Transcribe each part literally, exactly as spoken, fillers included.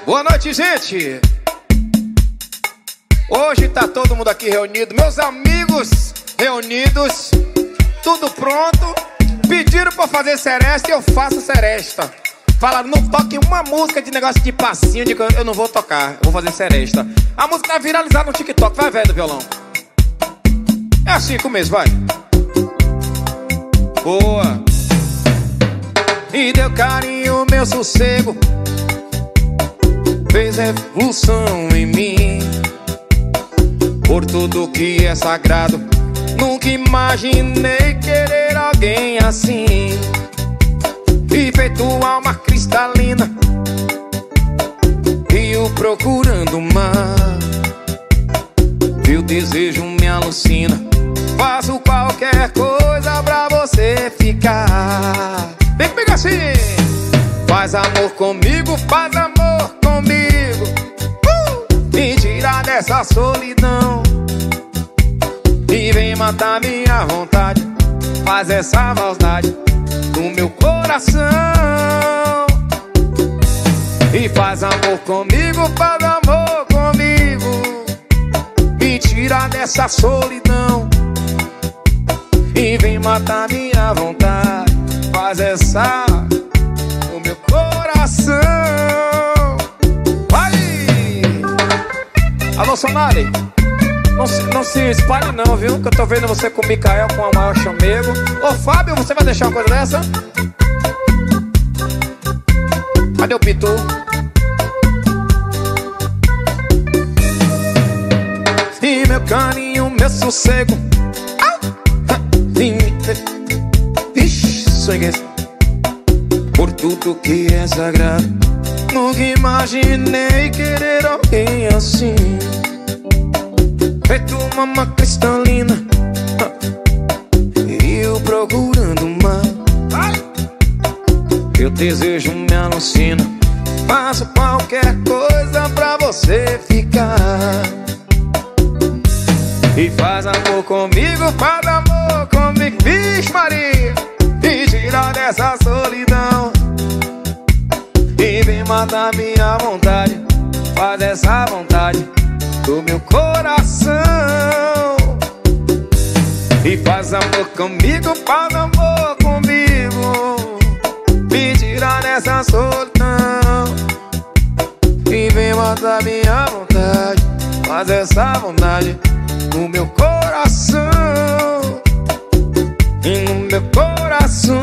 Boa noite, gente. Hoje tá todo mundo aqui reunido, meus amigos reunidos, tudo pronto. Pediram pra fazer seresta e eu faço seresta. Falaram, não toque uma música de negócio de passinho, de que eu não vou tocar, eu vou fazer seresta. A música tá viralizada no TikTok, vai velho do violão. É assim começo, vai. Boa. E deu carinho, meu sossego, fez revolução em mim. Por tudo que é sagrado, nunca imaginei querer alguém assim. E feito alma cristalina, rio procurando o mar. Meu desejo me alucina, faço qualquer coisa pra você ficar. Vem comigo assim. Faz amor comigo, faz amor comigo, uh! Me tira dessa solidão e vem matar minha vontade. Faz essa maldade do meu coração. E faz amor comigo, faz amor comigo, me tira dessa solidão e vem matar minha vontade. Faz essa do meu coração. Vai! Alô, Sonali, não se, não se espalhe não, viu? Que eu tô vendo você com o Mikael, com a maior chamego. Ô, Fábio, você vai deixar uma coisa dessa? Cadê o Pitu? E meu carinho, meu sossego, por tudo que é sagrado, nunca imaginei querer alguém assim. Feito uma alma cristalina, e eu procurando o mar. Meu desejo me alucina, faço qualquer coisa pra você ficar. E faz amor comigo, faz amor comigo, vixe Maria, e tira dessa solidão e vem matar minha vontade. Faz essa vontade do meu coração. E faz amor comigo, faz amor comigo, me tira dessa solidão e vem matar minha vontade. Faz essa vontade no meu coração, e no meu coração.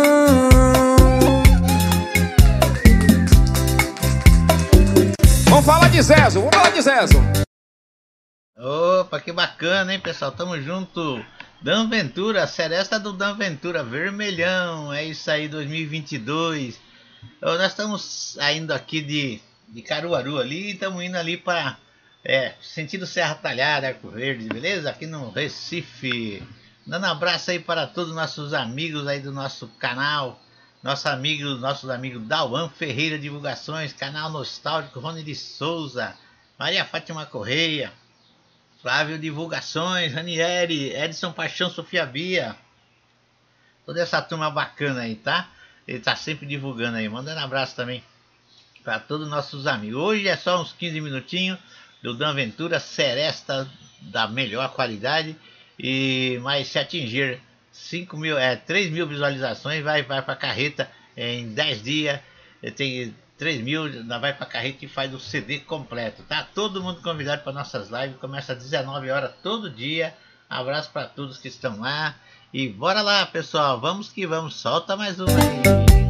Vamos falar de Zezo, vamos falar de Zezo. Opa, que bacana, hein, pessoal? Tamo junto. Dan Ventura, seresta do Dan Ventura, vermelhão. É isso aí, dois mil e vinte e dois. Então, nós estamos saindo aqui de, de Caruaru ali, estamos indo ali para é, sentido Serra Talhada, Arco Verde, beleza? Aqui no Recife. Dando um abraço aí para todos os nossos amigos aí do nosso canal. Nossos amigos, nossos amigos Dauan Ferreira Divulgações, Canal Nostálgico, Rony de Souza, Maria Fátima Correia, Flávio Divulgações, Ranieri, Edson Paixão, Sofia Bia. Toda essa turma bacana aí, tá? Ele tá sempre divulgando aí. Mandando um abraço também para todos os nossos amigos. Hoje é só uns quinze minutinhos do Dan Ventura, seresta da melhor qualidade. E mas se atingir cinco mil, é, três mil visualizações, vai, vai para carreta em dez dias. Tem três mil, vai para carreta e faz o C D completo, tá? Todo mundo convidado para nossas lives, começa às dezenove horas todo dia. Abraço para todos que estão lá. E bora lá, pessoal, vamos que vamos, solta mais uma aí.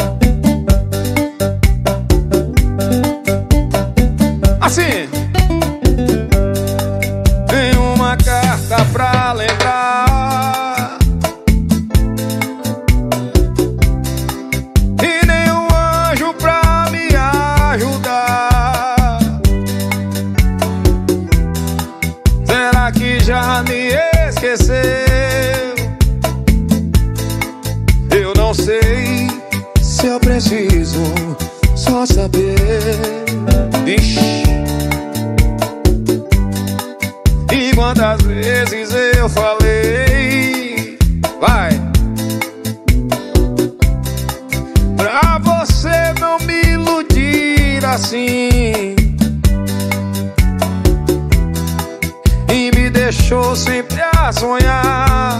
Assim, tem uma carta pra lembrar, e nem um anjo pra me ajudar. Será que já me esqueceu? Eu não sei se eu preciso só saber. Ixi. E quantas vezes eu falei, vai, pra você não me iludir assim. deixou sempre a sonhar.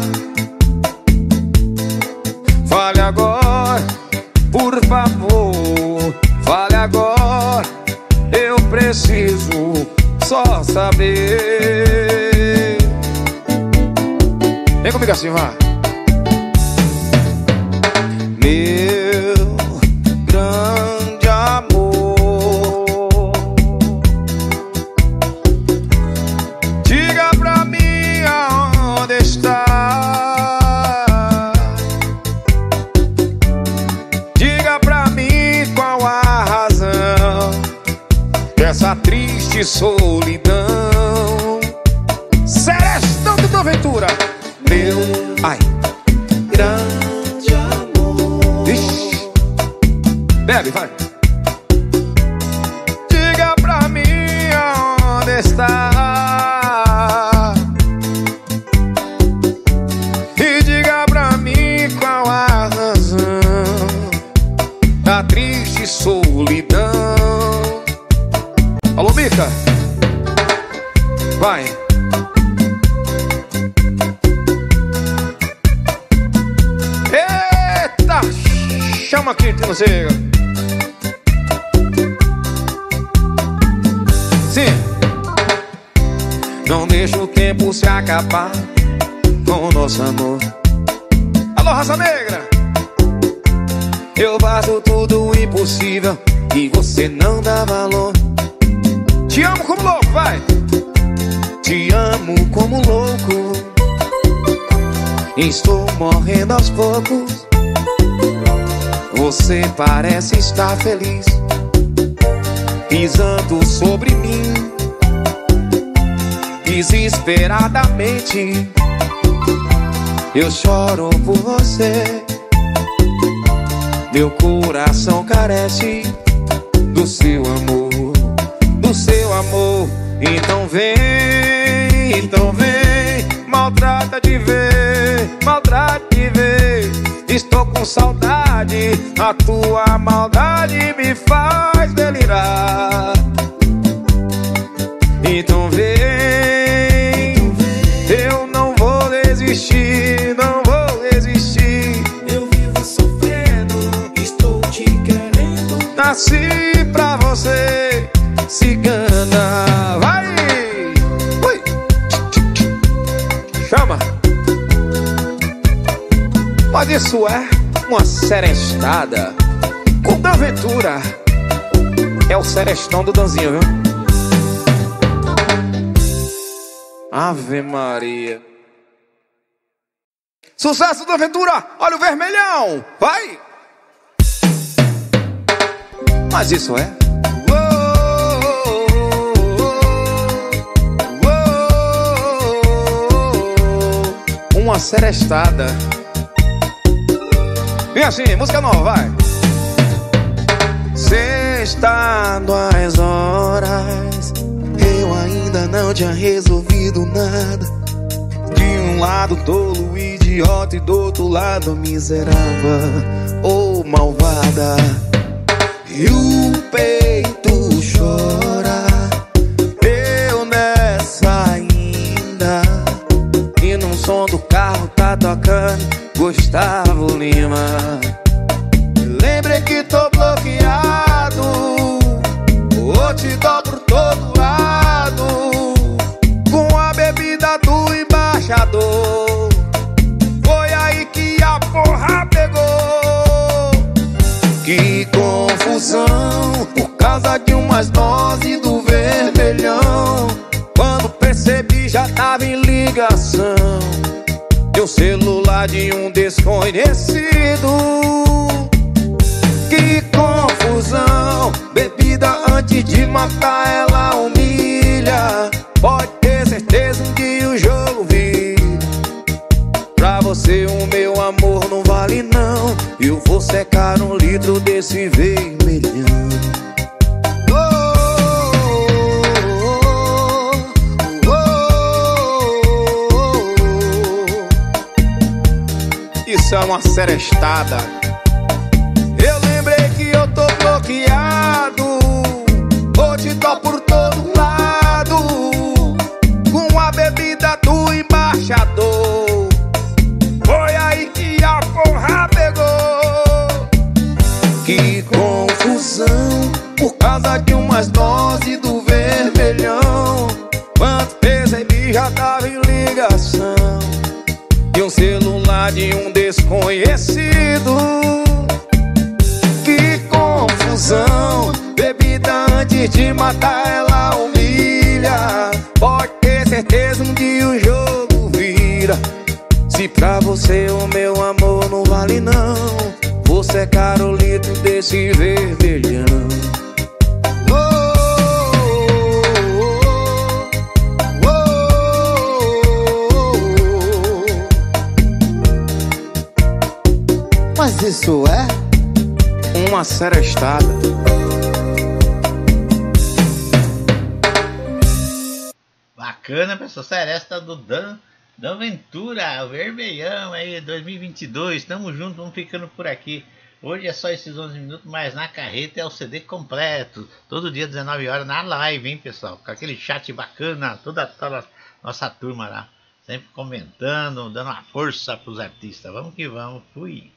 Fale agora, por favor, fale agora. Eu preciso só saber. Vem comigo assim, vá. Meu grande amor, diga pra mim aonde está. Diga pra mim qual a razão dessa triste solidão. Serestão do Dom Ventura. Meu, ai, grande amor. Ixi. Bebe, vai. Diga pra mim aonde está. E diga pra mim qual a razão da triste solidão. Alô, Mica. Vai. Eita, chama aqui que não chega. Sim. Não deixa o tempo se acabar com o nosso amor. Alô, raça negra. Eu faço tudo o impossível e você não dá valor. Te amo como louco, vai. Te amo como louco. Estou morrendo aos poucos. Você parece estar feliz, pisando sobre mim desesperadamente. Eu choro por você. Meu coração carece do seu amor, do seu amor. Então vem, então vem, maltrata de ver, maltrata de ver. Estou com saudade, a tua maldade me faz delirar. Então vem, eu não vou desistir, não vou desistir. Eu vivo sofrendo, estou te querendo. Nasci pra você, cigana. Vai! Ui. Chama! Mas isso é uma serestada com Dom Ventura. É o serestão do Danzinho, viu? Ave Maria. Sucesso do Ventura, olha o vermelhão. Vai! Mas isso é uma serestada. Vem assim, música nova, vai. Sexta, duas horas, eu ainda não tinha resolvido nada. De um lado tolo, idiota, e do outro lado miserável ou malvada. E o peito chora, eu nessa ainda. E no som do carro tá tocando Gustavo Lima. Lembrei que tô bloqueado, ou te dou por todo lado, com a bebida do embaixador. Foi aí que a porra pegou. Que confusão, por causa de umas doses do vermelhão. Quando percebi já tava em ligação, e o celular de um desconhecido. Que confusão, bebida antes de matar ela humilha. Pode ter certeza um dia o jogo vira. Pra você o meu amor não vale não. Eu vou secar um litro desse vermelhão. Isso é uma serestada. Eu lembrei que eu tô bloqueado, ou te dou por todo lado, com a bebida do confusão por causa de umas doses do vermelhão. Quando percebi já tava em ligação de um celular de um desconhecido. Que confusão, bebida antes de matar ela humilha. Pode ter certeza um dia o jogo vira. Se pra você o meu amor não vale não, você é Carolito desse vermelhão. Mas isso é uma serestada. Bacana, pessoal. Seresta do Dan, Dan Ventura, o vermelhão aí, dois mil e vinte e dois. Tamo junto, vamos ficando por aqui. Hoje é só esses onze minutos, mas na carreta é o C D completo. Todo dia, dezenove horas, na live, hein, pessoal? Com aquele chat bacana, toda, toda a nossa turma lá. Sempre comentando, dando uma força pros artistas. Vamos que vamos. Fui.